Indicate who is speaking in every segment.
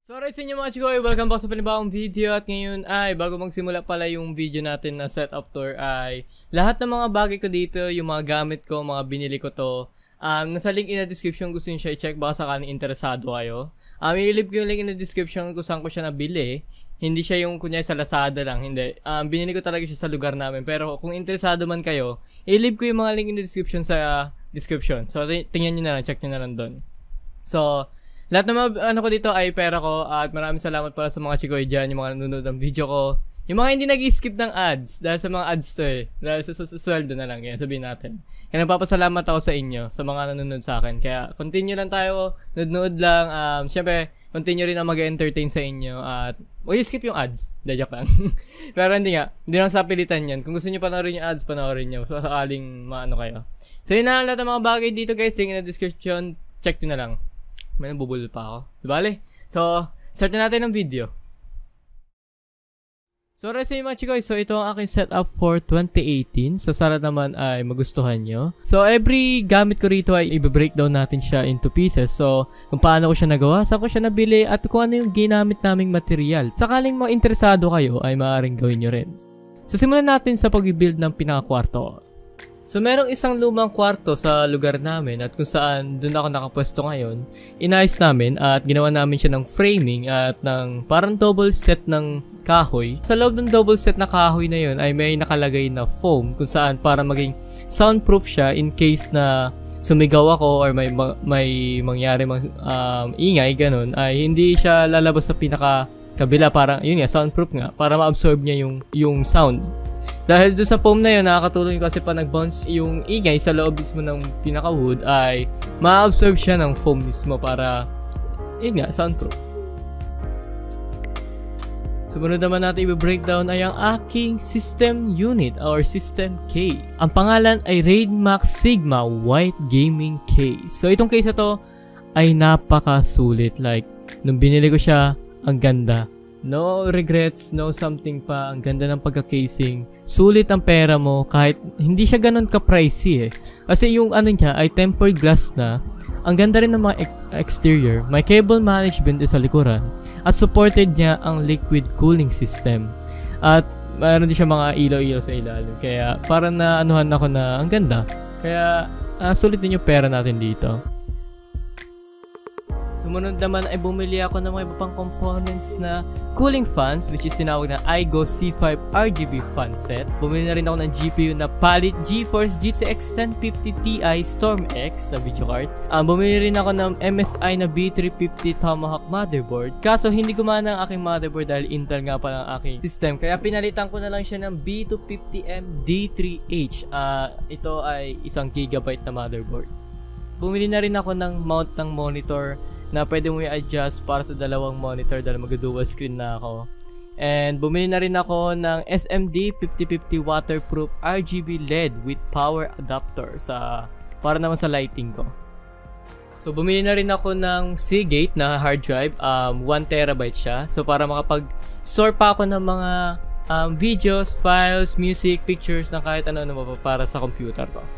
Speaker 1: So alright sa inyo mga chikoy, welcome back sa panibagong video. At ngayon ay bago magsimula pala yung video natin na setup tour ay lahat ng mga bagay ko dito, yung mga gamit ko, mga binili ko to, nasa link in the description. Gusto nyo siya i-check baka sakaling interesado kayo. I-leave ko yung link in the description kung saan ko siya nabili. Hindi siya yung kunyari sa Lazada lang, hindi. Binili ko talaga siya sa lugar namin. Pero kung interesado man kayo, i-leave ko yung mga link in the description sa description. So tingnan nyo na lang, check nyo na lang doon. So lahat ng mga ano ko dito ay pera ko at maraming salamat pala sa mga chikoy dyan, yung mga nanonood ng video ko. Yung mga hindi nag-skip ng ads, dahil sa mga ads to eh. Dahil sa sweldo na lang, kaya sabihin natin. Kaya nagpapasalamat ako sa inyo, sa mga nanonood sa akin. Kaya continue lang tayo, nood lang. Siyempre, continue rin na mag-entertain sa inyo at huwag skip yung ads. Joke lang. Pero hindi nga, hindi lang sa pilitan yan. Kung gusto nyo panoorin yung ads, panoorin nyo. So sakaling maano kayo. So yun na lahat ng mga bagay dito guys, link in the description. Check nyo na lang. May nabubulol pa ako. Diba? So, start na natin ang video. So, alright sa inyo mga chikoy. So, ito ang aking setup for 2018. So, sana naman ay magustuhan nyo. So, every gamit ko rito ay i-breakdown natin siya into pieces. So, kung paano ko siya nagawa, saan ko siya nabili, at kung ano yung ginamit naming material. Sakaling mga interesado kayo, ay maaaring gawin nyo rin. So, simulan natin sa pag-build ng pinaka-kwarto. So, merong isang lumang kwarto sa lugar namin at kung saan doon ako nakapwesto ngayon, inayos namin at ginawa namin siya ng framing at ng parang double set ng kahoy. Sa loob ng double set na kahoy na yun ay may nakalagay na foam kung saan para maging soundproof siya in case na sumigaw ako or may mangyari ingay, ganun, ay hindi siya lalabas sa pinaka-kabila, parang yun nga, soundproof nga, para ma-absorb niya yung sound. Dahil doon sa foam na yun, nakakatulong kasi pa nag-bounce yung ingay sa loob mismo ng pinaka-wood ay ma-absorb siya ng foam mismo para, yun nga, soundproof. Sumunod naman natin i-breakdown ay ang aking system unit or system case. Ang pangalan ay Raidmax Sigma White Gaming Case. So itong case na to ay napakasulit. Like, nung binili ko siya, ang ganda. No regrets, no something pa. Ang ganda ng pagka-casing. Sulit ang pera mo kahit hindi siya ganun ka-pricey eh. Kasi yung ano niya ay tempered glass na. Ang ganda rin ng mga exterior. May cable management sa likuran. At supported niya ang liquid cooling system. At mayroon din siya mga ilaw-ilaw sa ilalim. Kaya parang naanuhan ako na ang ganda. Kaya sulit din yung pera natin dito. Sumunod naman ay bumili ako ng mga iba pang components na cooling fans, which is tinawag na iGo C5 RGB fan set. Bumili na rin ako ng GPU na Palit GeForce GTX 1050 Ti Storm X na video card. Bumili rin ako ng MSI na B350 Tomahawk motherboard. Kaso hindi gumana ang aking motherboard dahil Intel nga pala ang aking system. Kaya pinalitan ko na lang siya ng B250M D3H. Ito ay 1 GB na motherboard. Bumili na rin ako ng mount ng monitor na pwede mo i-adjust para sa dalawang monitor dahil mag-dual screen na ako. And bumili na rin ako ng SMD 5050 waterproof RGB LED with power adapter para naman sa lighting ko. So bumili na rin ako ng Seagate na hard drive, 1TB siya. So para makapag-store pa ako ng mga videos, files, music, pictures na kahit ano para sa computer ko.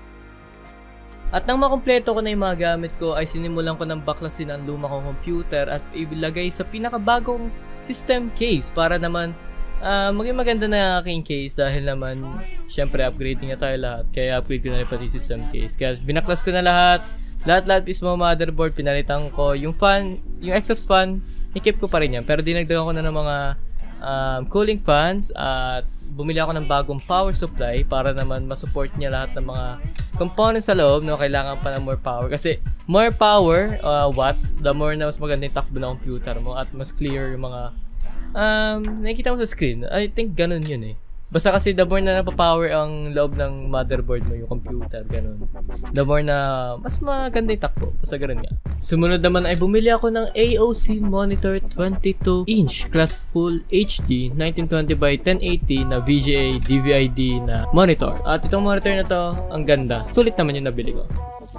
Speaker 1: At nang makumpleto ko na yung mga gamit ko ay sinimulan ko ng baklasin ang luma kong computer at ilagay sa pinakabagong system case para naman maging maganda na aking case dahil naman syempre upgrading na tayo lahat, kaya upgrade ko na rin pati system case. Kaya binaklas ko na lahat mismo motherboard, pinalitan ko yung fan, yung exhaust fan, i-keep ko pa rin yan pero dinagdagan ko na ng mga cooling fans at bumili ako ng bagong power supply para naman ma-support niya lahat ng mga components sa loob. Kailangan pa ng more power kasi more power watts, the more na mas maganda yung takbo ng computer mo at mas clear yung mga nakikita mo sa screen. I think ganun yun eh. Basta kasi the more na napapower ang loob ng motherboard mo, yung computer, ganun, the more na mas maganda yung takbo. Basta ganun nga. Sumunod naman ay bumili ako ng AOC monitor 22-inch class full HD 1920x1080 na VGA DVI-D na monitor. At itong monitor na to, ang ganda. Sulit naman yung nabili ko.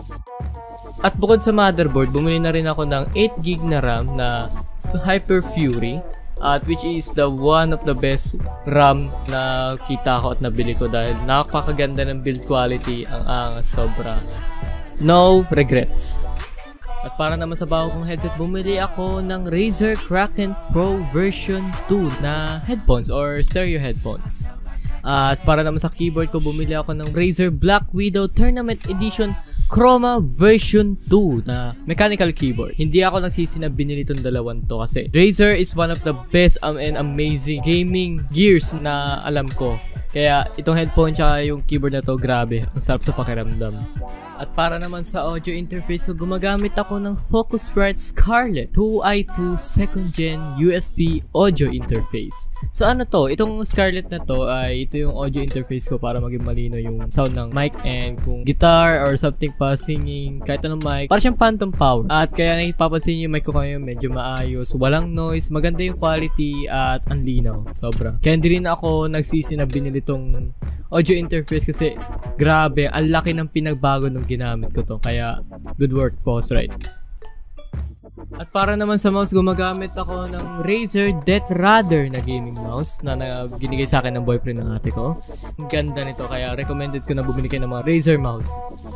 Speaker 1: At bukod sa motherboard, bumili na rin ako ng 8GB na RAM na Hyper Fury. Which is the one of the best RAM na kita ko at nabili ko dahil napakaganda ng build quality, ang sobra. No regrets. At para naman sa bago kong headset, bumili ako ng Razer Kraken Pro version 2 na headphones or stereo headphones. At para naman sa keyboard ko, bumili ako ng Razer Black Widow Tournament Edition Chroma version 2 na mechanical keyboard. Hindi ako nagsisi na binili itong dalawang to kasi Razer is one of the best and amazing gaming gears na alam ko. Kaya itong headphone tsaka yung keyboard na to, grabe, ang sarap sa pakiramdam. At para naman sa audio interface ko, gumagamit ako ng Focusrite Scarlett 2i2 2nd Gen USB audio interface. So ano to? Itong Scarlett na to ay ito yung audio interface ko para maging malino yung sound ng mic and kung guitar or something pa, singing, kahit anong mic. Para siyang phantom power. At kaya nakipapansin yung mic ko ngayon medyo maayos, walang noise, maganda yung quality at ang linaw. Sobra. Kaya hindi rin ako nagsisi na binili tong audio interface kasi grabe, ang laki ng pinagbago nung ginamit ko to. Kaya good work, Focusrite. At para naman sa mouse, gumagamit ako ng Razer Death Radar na gaming mouse na ginigay sa akin ng boyfriend ng ate ko. Ang ganda nito, kaya recommended ko na bumili kayo ng mga Razer mouse.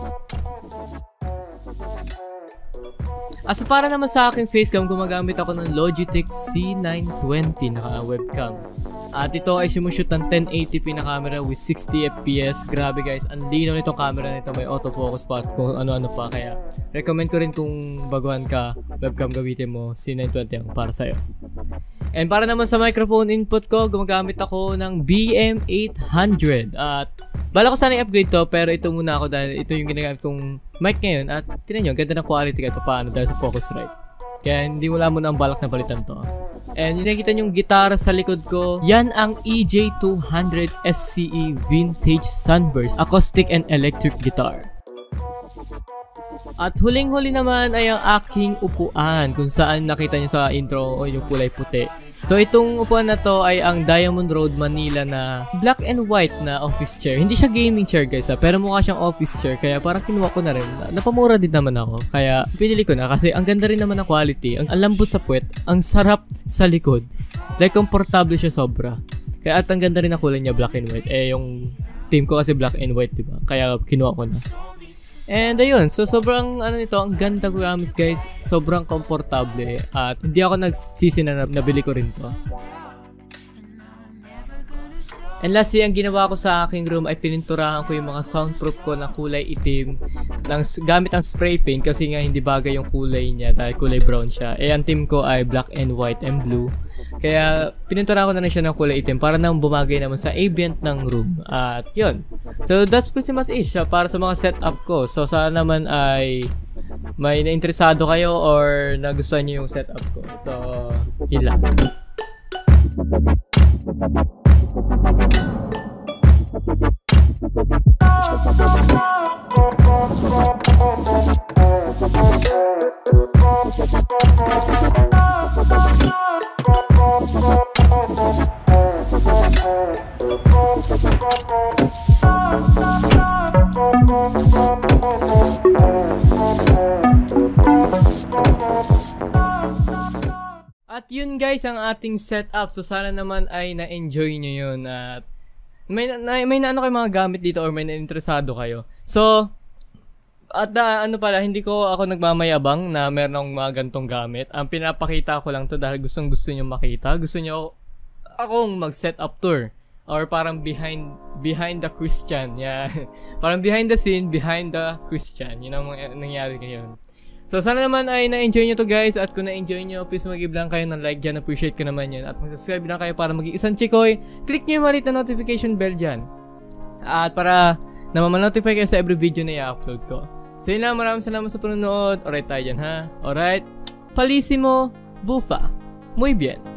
Speaker 1: So para naman sa aking facecam, gumagamit ako ng Logitech C920 na webcam. At ito ay sumushoot ng 1080p na camera with 60 fps. Grabe guys, ang linaw nitong camera nito, may autofocus pa at kung ano-ano pa. Kaya recommend ko rin kung baguhan ka, webcam gamitin mo, C920 ang para sa'yo. And para naman sa microphone input ko, gumagamit ako ng BM800. At bala ko sana i-upgrade to, pero ito muna ako dahil ito yung ginagamit kong mic ngayon. At tinan nyo, ganda ng quality kahit paano dahil sa Focusrite. Kaya hindi wala muna ang balak na palitan to. And yung nakikita yung gitara sa likod ko, yan ang EJ200 SCE Vintage Sunburst Acoustic and Electric Guitar. At huling-huli naman ay ang aking upuan, kung saan nakita nyo sa intro o yung kulay puti. So itong upuan na to ay ang Diamond Road Manila na black and white na office chair. Hindi siya gaming chair guys pero mukha siyang office chair, kaya parang kinuha ko na rin. Napamura din naman ako, kaya pinili ko na kasi ang ganda rin naman ng quality. Ang lambot sa puwet, ang sarap sa likod. Like komportable siya sobra. Kaya at ang ganda rin ng kulay niya, black and white. Yung team ko kasi black and white, diba? Kaya kinuha ko na. And ayun, so sobrang nito, ang ganda ko guys, sobrang komportable at hindi ako nagsisi na nabili ko rin to. And lastly, ang ginawa ko sa aking room ay pininturahan ko yung mga soundproof ko na kulay itim gamit ang spray paint kasi nga hindi bagay yung kulay niya dahil kulay brown siya. Ang team ko ay black and white and blue. Kaya pininturahan ko na rin siya ng kulay itim para nang bumagay naman sa ambient ng room. At yun. So that's pretty much it para sa mga setup ko. So sana naman ay may nainteresado kayo or nagustuhan niyo yung setup ko. So yun lang. At yun guys ang ating setup. So sana naman ay na-enjoy nyo yun at may naano kayo mga gamit dito or may na-interesado kayo. So at hindi ko ako nagmamayabang na meron akong mga gantong gamit. Ang pinapakita ko lang to dahil gusto nyo makita. Gusto nyo akong mag-setup tour or parang behind the Christian. Yeah. Parang behind the scene, behind the Christian. Yun ang nangyari ngayon. So sana naman ay na-enjoy nyo to guys. At kung na-enjoy nyo, please mag-give lang kayo ng like dyan. Appreciate ko naman yun. At mag-subscribe lang kayo para maging isang chikoy. Click nyo yung maliit na notification bell dyan. At para na ma-notify kayo sa every video na i-upload ko. So yun lang, maraming salamat sa panonood. Alright tayo dyan ha. Alright. Palissimo. Bufa. Muy bien.